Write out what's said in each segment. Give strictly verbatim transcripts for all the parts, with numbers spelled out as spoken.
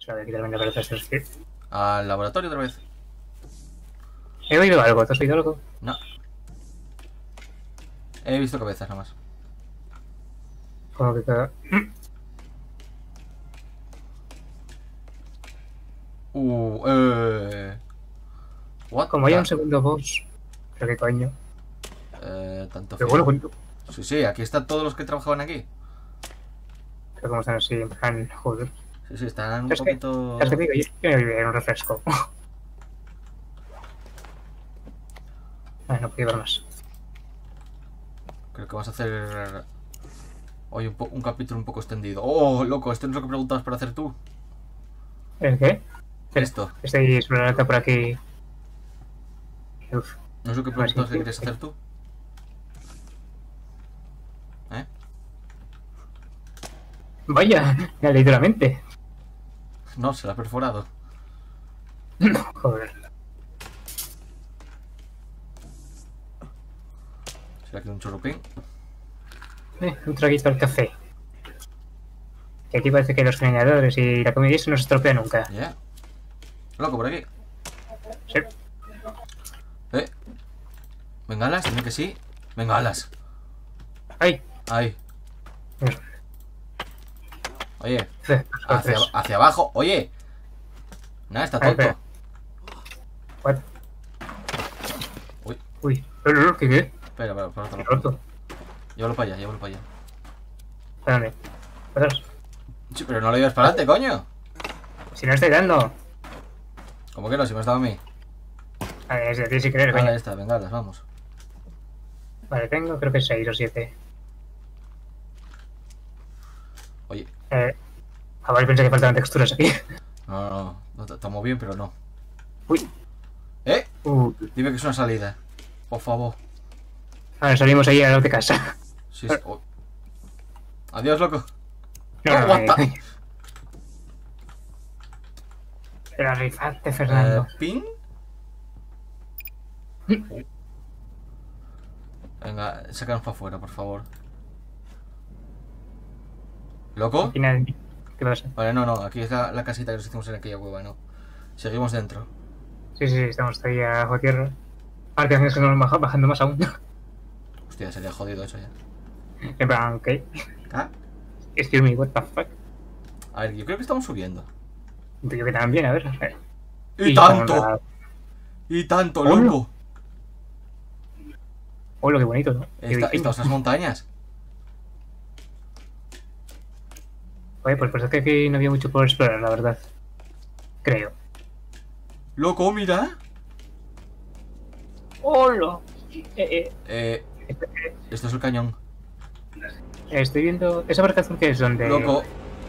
sea, voy a quitarme la cabeza de este. Al laboratorio otra vez. He oído algo, ¿te has oído algo? No. He visto cabezas nada más. Como que cada... Uh, eh. What? Como hay the- un segundo boss. Pero qué coño. Eh, tanto Pero feo. bueno, coño. Sí, sí, aquí están todos los que trabajaban aquí. Pero como están así, en plan, joder. Sí, sí, están un Es que, poquito. es que digo, yo, yo me voy a beber un refresco. Ah, no puedo llevar más. Creo que vas a hacer hoy un, po- un capítulo un poco extendido. Oh, loco, esto no es lo que preguntabas para hacer tú. ¿El qué? Esto. Estoy explorando por aquí. Uf. No es lo que Pues sí, preguntabas que sí, quieres sí. hacer tú. ¿Eh? Vaya, ya literalmente. No, se la ha perforado. Joder. ¿Será que un chorropín? Eh, un traguito al café. Que aquí parece que los generadores y la comida y eso no se estropea nunca. Ya. Loco, por aquí. Sí. ¿Eh? Bengalas, dime que sí. Bengalas. ¡Ay! Ahí. Oye, Sí, hacia, tres. hacia abajo. Oye. Nada, está A ver, tonto. What? Uy, Uy, no, no, no, ¿qué qué? espera, espera, espera, ¿Qué espera. roto? Llévalo para allá, llévalo para allá. ¿Para dónde? ¿Para atrás? Sí, pero no lo llevas para adelante, coño. Si no estoy dando. ¿Cómo que no? Si me has dado a mí. A ver, es de ti si querer, Vale, coño. ahí está, bengalas, vamos. Vale, tengo creo que seis o siete. Oye, Eh. A ver, pensé que faltaban texturas aquí. no, no, no, no, t- estamos bien, pero no. Uy. ¿Eh? Uh. Dime que es una salida. Por favor. Ahora salimos ahí a la de casa. Sí, sí. Oh. Adiós, loco. No, Oh, no, what eh, the- coño. Pero rifate, Fernando. Eh, ¿Ping? Venga, sácanos para afuera, por favor. ¿Loco? Al final, ¿qué pasa? Vale, no, no, aquí es la, la casita que nos hicimos en aquella cueva, no. Seguimos dentro. Sí, sí, sí, estamos ahí abajo tierra. Ahora que hacemos que nos baja- bajando más aún. Hostia, sería jodido eso ya. En plan, ok. ¿Ah? Excuse me, what the fuck. A ver, yo creo que estamos subiendo. Yo que también, a ver. a ver. ¡Y, con tanto! la- ¡Y tanto, Hola. loco! Oh, lo que bonito, ¿no? Qué Esta, pequeño. estas montañas. Oye, pues pues es que aquí no había mucho por explorar, la verdad. Creo. Loco, mira. ¡Hola! Eh, Eh, eh, esto es el cañón. estoy viendo... ¿Esa barca azul que es donde...? Loco.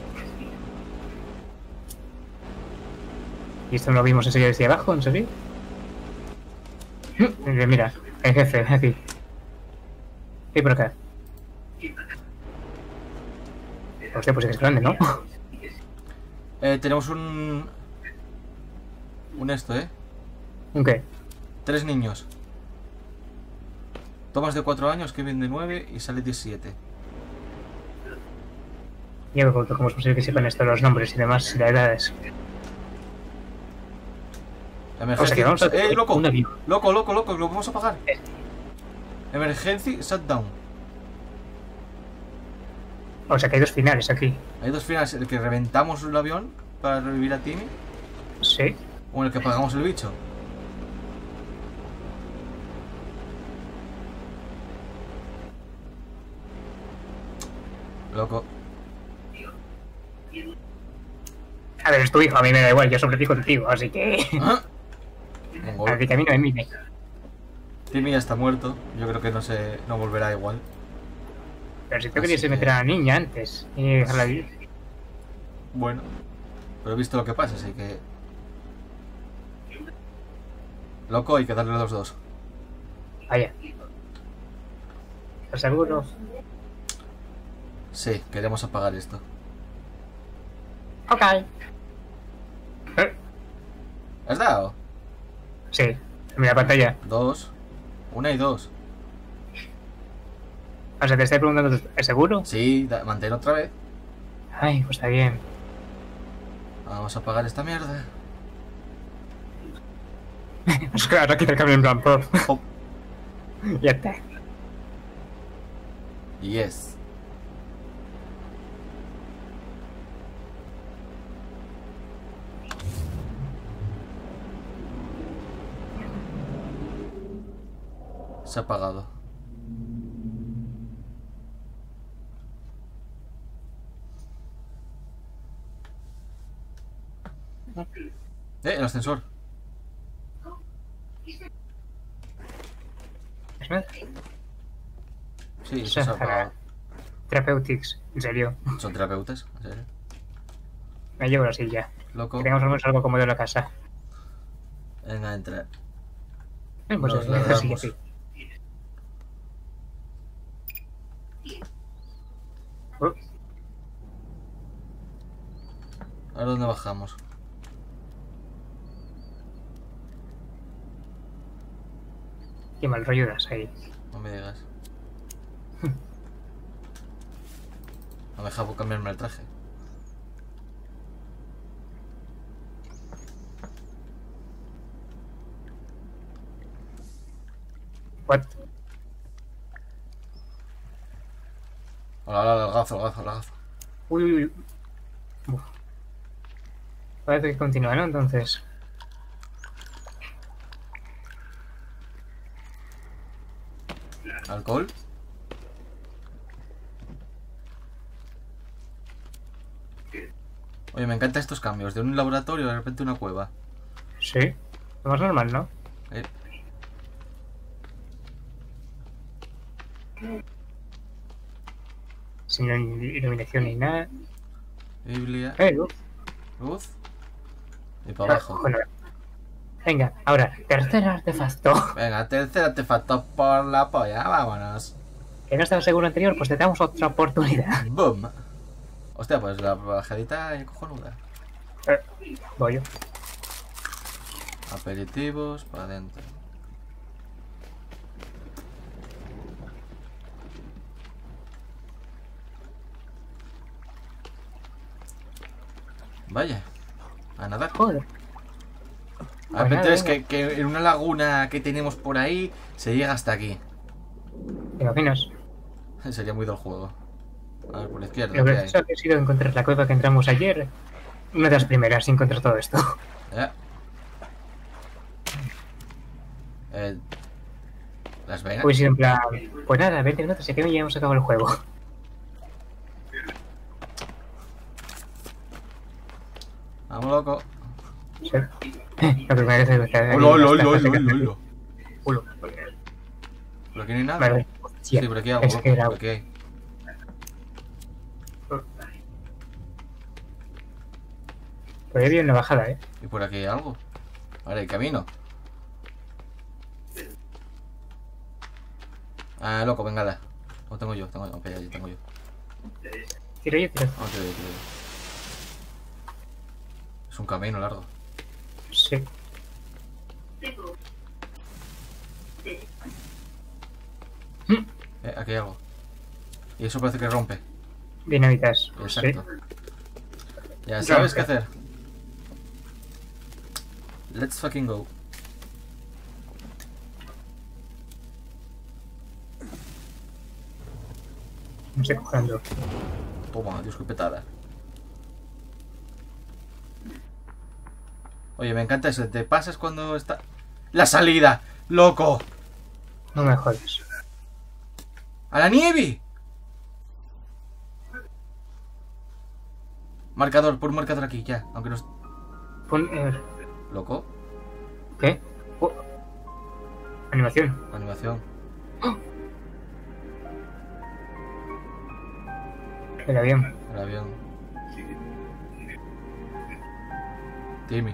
¿Y esto no lo vimos enseguida desde abajo, en serio? Eh, Mira, el jefe, aquí. Y por acá. Hostia, pues es que es grande, ¿no? Eh, tenemos un... Un esto, ¿eh? ¿Un qué? Tres niños. Tomas de cuatro años, Kevin de nueve y sale diecisiete. Ya me pregunto cómo es posible que sepan esto, los nombres y demás, y las edades. Emergencia... O sea que vamos a... ¡Eh, loco! Un avión. Loco, loco, loco, lo vamos a apagar. Eh. Emergency shutdown. O sea que hay dos finales aquí. Hay dos finales, el que reventamos el avión para revivir a Timmy Sí. o en el que apagamos el bicho. Loco. A ver, es tu hijo, a mí me da igual, yo sobreviví contigo, así que... ¿Ah? Mongol. Así que a mí no me mime. Timmy ya está muerto. Yo creo que no se no volverá igual. Pero si tú Así querías que- meter a la niña antes y dejarla vivir. Bueno. Pero he visto lo que pasa, así que... Loco, hay que darle a los dos. Vaya. ¿Estás seguro? Sí, queremos apagar esto. Ok. ¿Eh? ¿Has dado? Sí, mira la pantalla. Dos. Una y dos. O sea, te estoy preguntando, ¿es seguro? Sí, da- mantén otra vez. Ay, pues está bien. Vamos a apagar esta mierda. Es claro, aquí te cambio en plan pop. Hop. Ya está. Yes. Se ha apagado. Eh, el ascensor. ¿Es nada? Sí, se ha apagado. Therapeutics, en serio. ¿Son terapeutas? ¿En serio? Me llevo la silla. Loco. Que tengamos al menos algo cómodo en la casa. Venga, entra. Eh, Pues Nos es la la silla, damos. sí. Oh, ¿Ahora dónde bajamos? qué mal rollo das ahí. No me digas. No me deja cambiarme el traje. What? Hola, hola, el gazo, el gazo, el gazo. Uy, uy, uy. Uf. Parece que continúa, ¿no? Entonces. ¿Alcohol? Oye, me encantan estos cambios. De un laboratorio de repente una cueva. Sí. Lo más normal, ¿no? Eh, Sin iluminación ni nada. Biblia. Eh, luz. Luz. Y para abajo. Bueno. Venga, ahora, tercer artefacto. Venga, tercer artefacto por la polla. Vámonos. Que no estaba seguro anterior, pues te damos otra oportunidad. Boom. Hostia, pues la bajadita es cojonuda. Eh, voy yo. Aperitivos para adentro. Vaya. A nadar. Joder. A Pues repente nada, ves venga. que, que en una laguna que tenemos por ahí se llega hasta aquí. ¿Te imaginas? Sería muy del juego. A ver, por la izquierda, Lo ¿qué que hay? ha sido encontrar la cueva que entramos ayer. Una de las primeras sin encontrar todo esto. Eh. Eh, Las venas. Hubiese sido en plan, pues nada, veinte minutos y que ya hemos acabado el juego. Vamos, loco. Sí. Lo que merece es que ¡Hola, hola, hola, hola, hola! Culo. ¿Por aquí no hay nada? Vale, Sí, hostia, por aquí hay algo, es loco. que era... Por aquí hay. Por ahí había una bajada, ¿eh? Y por aquí hay algo. Vale, hay camino. Ah, loco, bengala. No tengo yo, tengo yo. Ok, ahí tengo yo. Tiro yo, tiro. No, tiro yo, tiro yo. Es un camino largo. Sí. Eh, aquí hay algo. Y eso parece que rompe. Dinamitas. Exacto. Sí. Ya sabes qué hacer. Let's fucking go. No estoy cogiendo. Toma, Dios, qué petada. Oye, me encanta eso. ¿Te pasas cuando está...? ¡La salida! ¡Loco! No me jodas. ¡A la nieve! Marcador, pon un marcador aquí, ya. Aunque no... es- Pon... eh, ¿Loco? ¿Qué? Oh. Animación. Animación. El avión. El avión. Timmy.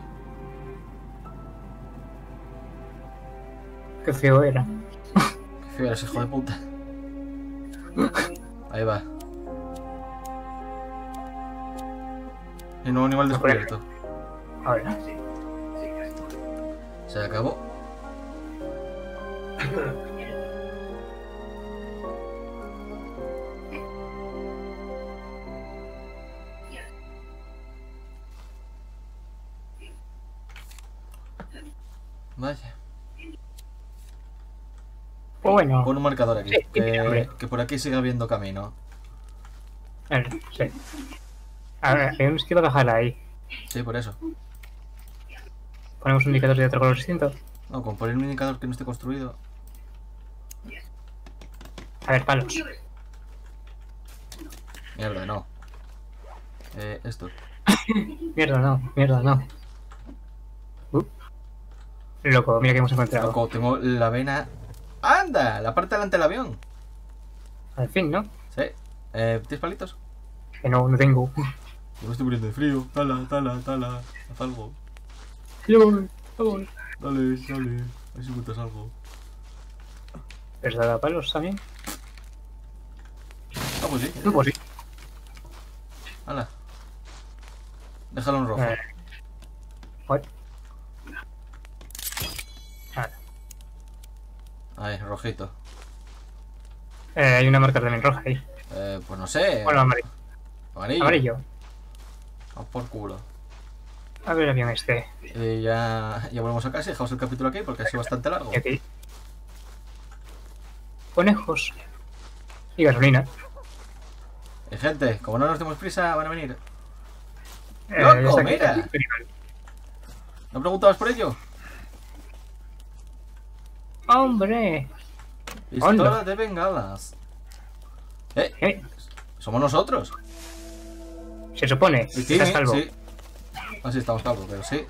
Qué feo era. Qué feo eres, hijo de puta. Ahí va. El nuevo animal descubierto. Ahora. Se acabó. Vaya. Pues bueno. Pon un marcador aquí. Sí, que, hombre. que por aquí sigue habiendo camino. A ver, sí. A ver, hay un sitio para dejarla ahí. Sí, por eso. Ponemos un indicador de otro color distinto. No, con poner un indicador que no esté construido. A ver, palos. Mierda, no. Eh, esto. Mierda, no, mierda, no. Uh. Loco, mira que hemos encontrado. Loco, tengo la vena. ¡Anda! La parte delante del avión. Al fin, ¿no? Sí. Eh, ¿Tienes palitos? Que no, no tengo. Yo me estoy muriendo de frío. Tala, tala, tala. Haz algo. Luego, luego. Dale, dale. A ver si encuentras algo. ¿Verdad a palos también? Ah, pues sí. No, pues sí. Hala. Déjalo en rojo. Eh. What? Vale. Ahí, rojito. Eh, hay una marca también roja ahí. Eh, pues no sé. Bueno, amarillo. Amarillo. Amarillo. Vamos por culo. A ver el avión este. Eh, ya, ya volvemos a casa y dejamos el capítulo aquí porque ha sido bastante largo. Y aquí. Conejos. Y gasolina. Eh, gente, como no nos demos prisa, van a venir. Eh, ¡Loco, ya está aquí. mira! ¿No preguntabas por ello? ¡Hombre! Pistola Hola. de bengalas. Eh, ¿Eh? somos nosotros. Se supone. Sí, Estás calvo. sí. Ah, sí, estamos calvos, pero sí.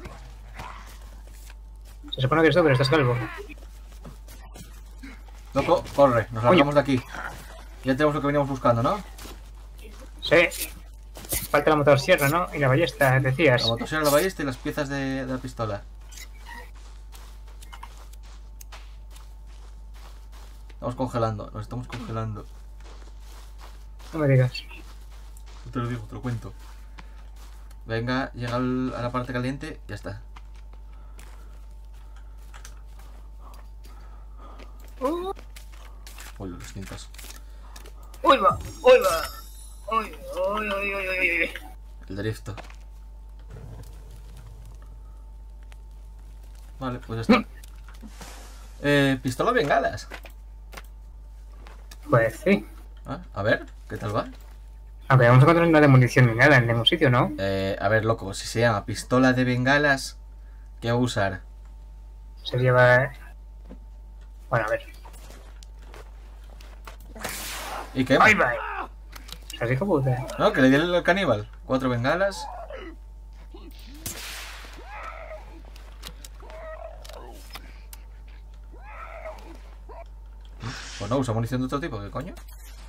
Se supone que eres tú, pero estás calvo. Loco, corre, nos Coño. largamos de aquí. Ya tenemos lo que veníamos buscando, ¿no? Sí. Falta la motosierra, ¿no? Y la ballesta, decías. La motosierra, la ballesta y las piezas de, de la pistola. Estamos congelando, nos estamos congelando. No me digas. No te lo digo, te lo cuento. Venga, llega al- a la parte caliente, ya está. Uh, Uy, los cintas. ¡Uy, va! ¡Uy, va! ¡Uy, uy, uy, uy, uy, uy! El drift. Vale, pues ya está. Eh, pistola bengalas. Pues sí. Ah, a ver, ¿qué tal va? Aunque vamos a encontrar nada de munición ni nada en ningún sitio, ¿no? Eh, a ver, loco, si se llama pistola de bengalas, ¿qué va a usar? Se lleva... Bueno, a ver. ¿Y qué? ¡Ay, va! ¿Sabes, hijo puta? No, que le di al caníbal. Cuatro bengalas. Pues no, usa munición de otro tipo, ¿qué coño?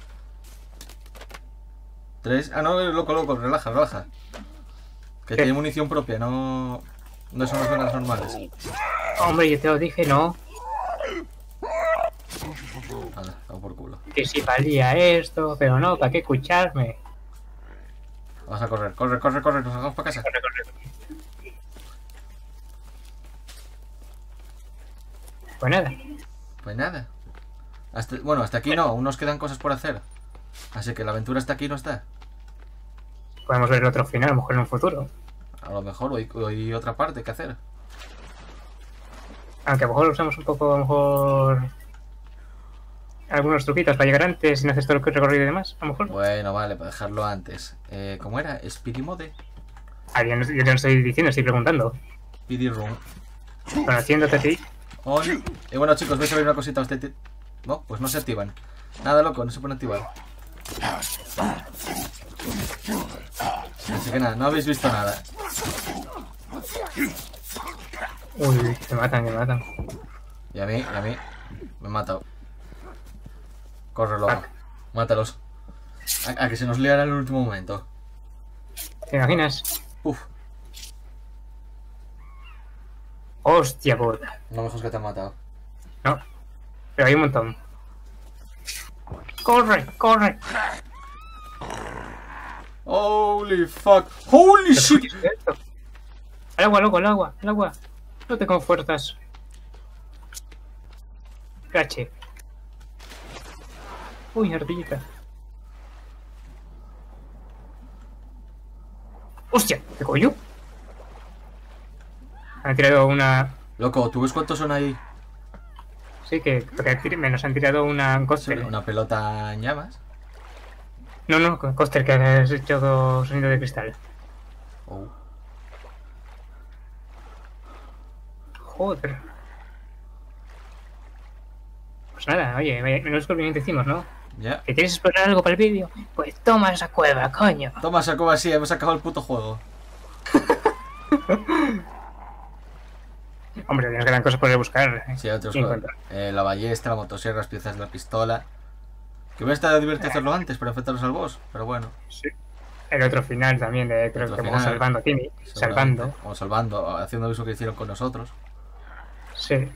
Tres. Ah, no, loco, loco, relaja, relaja. Que ¿Qué? tiene munición propia, no. No son las bengalas normales. Hombre, yo te lo dije, ¿no? Nada, vamos por culo. Que si valía esto, pero no, ¿para qué escucharme? Vamos a correr, corre, corre, corre, nos vamos para casa. Corre, corre. Pues nada. Pues nada. Hasta, bueno, hasta aquí no, aún nos quedan cosas por hacer. Así que la aventura hasta aquí no está. Podemos ver el otro final, a lo mejor en un futuro. A lo mejor hoy hay otra parte que hacer. Aunque a lo mejor usamos un poco, a lo mejor... algunos truquitos para llegar antes y no haces todo el recorrido y demás, a lo mejor. Bueno, vale, para dejarlo antes. Eh, ¿Cómo era? Speedy Mode. Ah, yo, no, yo no estoy diciendo, estoy preguntando. Speedy Room. Conociéndote a ti. On. Y bueno, chicos, veis a ver una cosita. Usted... No, pues no se activan. Nada, loco, no se pueden activar. Así que nada, no habéis visto nada. Uy, me matan, me matan. Y a mí, y a mí. Me he matado. Corre, loco. Fuck. Mátalos. A, a que se nos liará en el último momento. ¿Te imaginas? Uf. Hostia puta. No mejor que te han matado. No. Pero hay un montón. ¡Corre! ¡Corre! Holy fuck. Holy shit. ¿Qué es esto? Al agua, loco, al agua, al agua. No te confuerzas. Cache. Uy, ardillita. ¡Hostia! ¿Qué coño? Han tirado una... Loco, ¿tú ves cuántos son ahí? Sí, que porque me nos han tirado una coaster. Una pelota en llamas. No, no, coaster que has hecho todo sonido de cristal. Oh. Joder. Pues nada, oye, menos descubrimiento hicimos, ¿no? Ya. ¿Que quieres explorar algo para el vídeo? Pues toma esa cueva, coño. Toma, sacó así, hemos acabado el puto juego. Hombre, nos quedan cosas por ir a buscar. ¿eh? Sí, hay otros cosas. Eh, la ballesta, la motosierra, las piezas de la pistola. Que hubiera estado divertido hacerlo antes para enfrentarnos al boss, pero bueno. Sí. El otro final también, de, creo que vamos salvando a Timmy. Salvando. Vamos salvando, haciendo eso que hicieron con nosotros. Sí.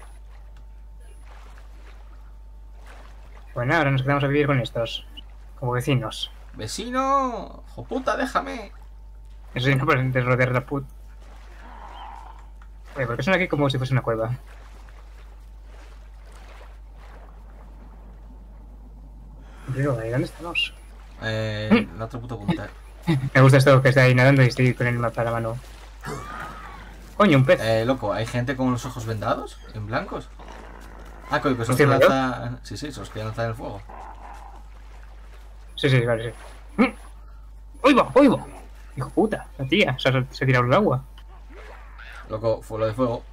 Bueno, ahora nos quedamos a vivir con estos. Como vecinos. ¡Vecino! ¡Jo puta, déjame! Eso sí, no pueden desrodear la put. Oye, ¿por qué son aquí como si fuese una cueva? Pero, ¿ahí dónde estamos? Eh, en la otra puta punta. Me gusta esto que está ahí nadando y estoy con el mapa a la mano. Coño, un pez. Eh, loco, ¿hay gente con los ojos vendados? ¿En blancos? Ah, coño, que son que lanza... Sí, sí, son los que lanzan el fuego. Sí, sí, vale, sí. ¡Oigo, oigo! Hijo puta, la tía, se ha, se ha tirado el agua. Loco, fue lo de fuego.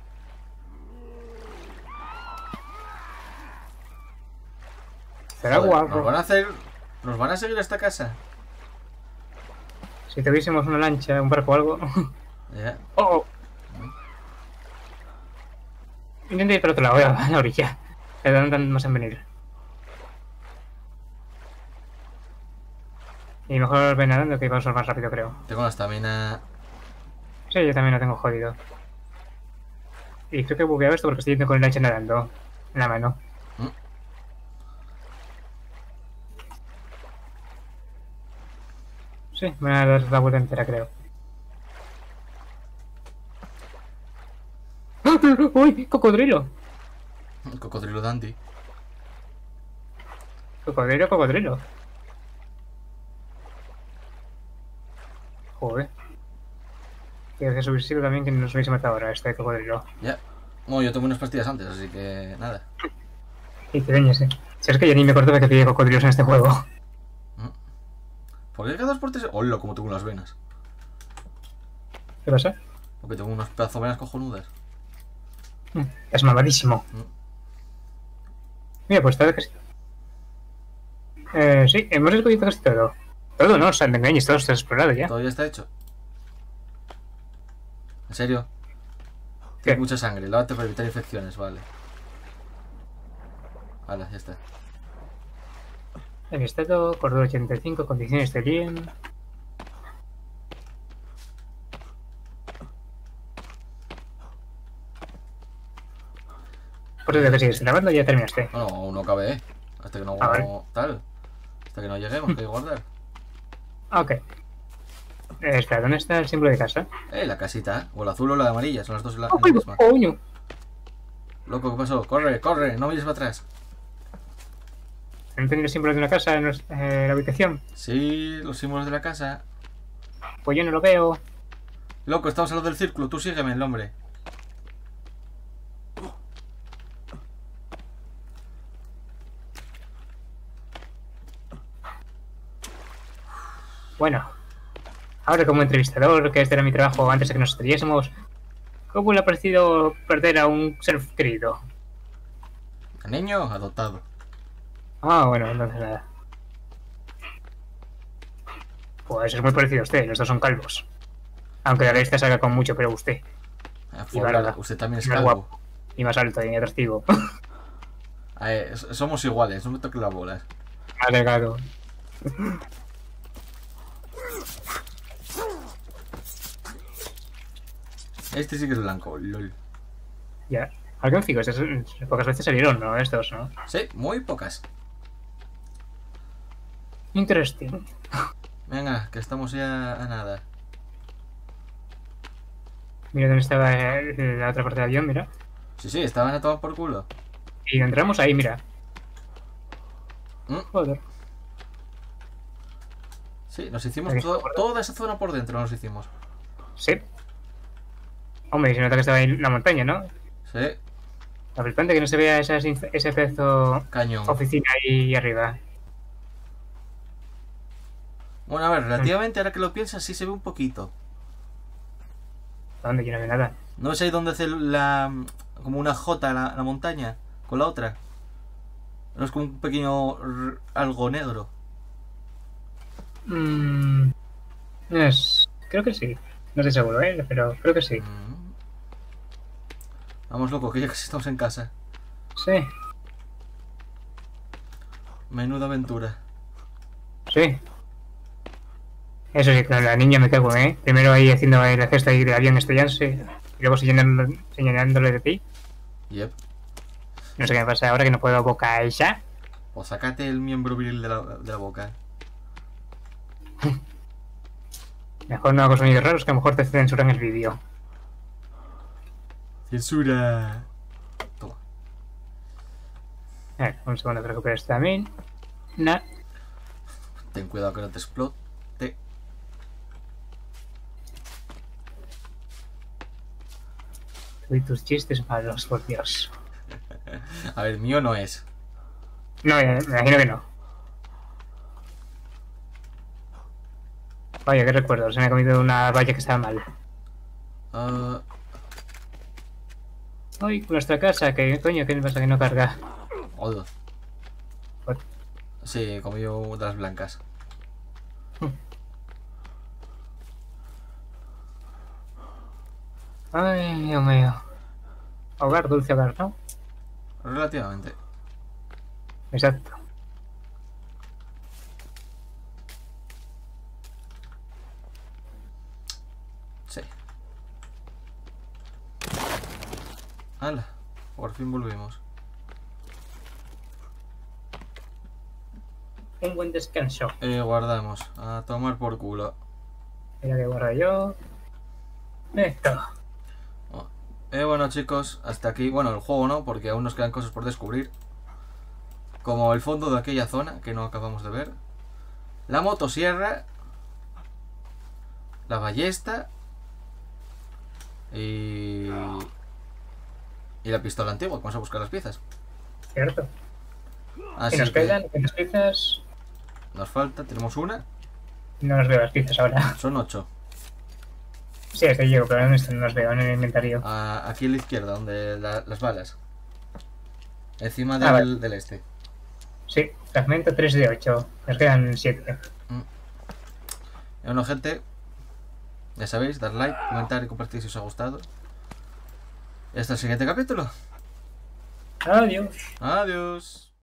Joder, agua, nos van a hacer... Nos van a seguir a esta casa. Si tuviésemos una lancha, un barco o algo. Ya. Yeah. Oh, oh. Intenta ir para otro lado, a la orilla. Se tardan más en venir. Y mejor ven nadando que vamos a ir más rápido, creo. Tengo la estamina. Sí, yo también lo tengo jodido. Y creo que he bugueado esto porque estoy yendo con el lancha nadando en la mano. ¿Mm? Sí, me voy a dar la vuelta entera, creo. ¡Uy! ¡Cocodrilo! Cocodrilo dandy. Cocodrilo, cocodrilo. Joder. Tiene que subirse también que nos hubiese matado ahora este cocodrilo. Ya. Yeah. No, yo tomé unas pastillas antes, así que nada. Y te veñes, eh. Si es que ya ni me acuerdo de que pide cocodrilos en este juego. ¿Por qué cada dos por tres? Hola, como tengo unas venas. ¿Qué pasa? Porque tengo unos pedazos de venas cojonudas. Es mamadísimo. Mm. Mira, pues está casi... Eh, sí, hemos escogido casi todo. Todo, ¿no? O sea, te engañes, todo está explorado ya. Todo ya está hecho. ¿En serio? ¿Qué? Tienes mucha sangre, lávate para evitar infecciones, vale. Vale, ya está. En estado, cordón ochenta y cinco, condiciones de bien. Por eso que sigues grabando, ya terminaste. No, no, no cabe, ¿eh? Hasta que no ah, vale. tal. Hasta que no lleguemos, que hay que guardar. Ok. Eh, espera, ¿dónde está el símbolo de casa? Eh, la casita. O la azul o la amarilla, son las dos en la, oh, en la misma. Coño. Loco, ¿qué pasó? Corre, corre, no mires para atrás. ¿No tiene el símbolo de una casa en eh, la habitación? Sí, los símbolos de la casa. Pues yo no lo veo. Loco, estamos en lo del círculo, tú sígueme, el hombre. Bueno, ahora como entrevistador, que este era mi trabajo antes de que nos estrellásemos, ¿cómo le ha parecido perder a un ser querido? ¿A niño? Adoptado. Ah, bueno, entonces nada. Pues es muy parecido a usted, los dos son calvos. Aunque la revista salga con mucho, pero usted. Ah, y barba, usted también es calvo. Guapo, y más alto y atractivo. Eh, somos iguales, no me toques las bolas. Más delgado. Este sí que es blanco, lol. Ya. Algo me fijo, esas, pocas veces salieron, ¿no? Estos, ¿no? Sí, muy pocas. Interesting. Venga, que estamos ya a nada. Mira dónde estaba la otra parte del avión, mira. Sí, sí, estaban a tomar por culo. Y entramos ahí, mira. ¿Mm? Joder. Sí, nos hicimos todo, toda esa zona por dentro, nos hicimos. Sí. Hombre, se nota que estaba ahí en la montaña, ¿no? Sí. La flipante que no se vea esas, ese pedazo Cañón. oficina ahí arriba. Bueno, a ver, relativamente, ahora que lo piensas, sí se ve un poquito. ¿Dónde? Yo no veo nada. ¿No ves ahí donde hace la... como una J la, la montaña? Con la otra. ¿No es como un pequeño... r- algo negro? Mm, es, creo que sí. No estoy seguro, ¿eh? Pero creo que sí. Mm. Vamos, loco, que ya casi estamos en casa. Sí, Menuda aventura. sí. Eso sí, con la niña me cago, ¿eh? Primero ahí haciendo la cesta ahí del avión estrellándose y luego señalándole, señalándole de ti. Yep. No sé qué me pasa ahora que no puedo boca ella. Pues sácate el miembro viril de la, de la boca. Mejor no hago sonidos raros que a lo mejor te censuran el vídeo. Censura. Toma. A ver, un segundo que recupere esta también. Nah. Ten cuidado que no te explote. Tú y tus chistes malos, por Dios. A ver, mío no es. No, me imagino que no. Vaya, qué recuerdo. Se me ha comido una valla que estaba mal. Uh, Ay, nuestra casa, que coño, ¿qué me pasa que no carga? Odo. What? Sí, comí yo de las blancas. Ay, Dios mío. Hogar, dulce hogar, ¿no? Relativamente. Exacto. Sí. Hala, por fin volvimos. Un buen descanso. Eh, guardamos. A tomar por culo. Mira que guardo yo. Esto. Eh, bueno, chicos, hasta aquí. Bueno, el juego no, porque aún nos quedan cosas por descubrir. Como el fondo de aquella zona que no acabamos de ver. La motosierra. La ballesta. Y... y la pistola antigua. Vamos a buscar las piezas. Cierto. Así ¿Qué nos que quedan? ¿Qué nos piezas? nos falta, tenemos una. No nos veo las piezas ahora. Son ocho. Sí, estoy yo, pero no nos veo en el inventario. Ah, aquí a la izquierda, donde la- las balas. Encima del, Ah, vale. del este. Sí, fragmento tres de ocho. Nos quedan siete. Y bueno, gente, ya sabéis, dar like, comentar y compartir si os ha gustado. Y hasta el siguiente capítulo. Adiós. Adiós.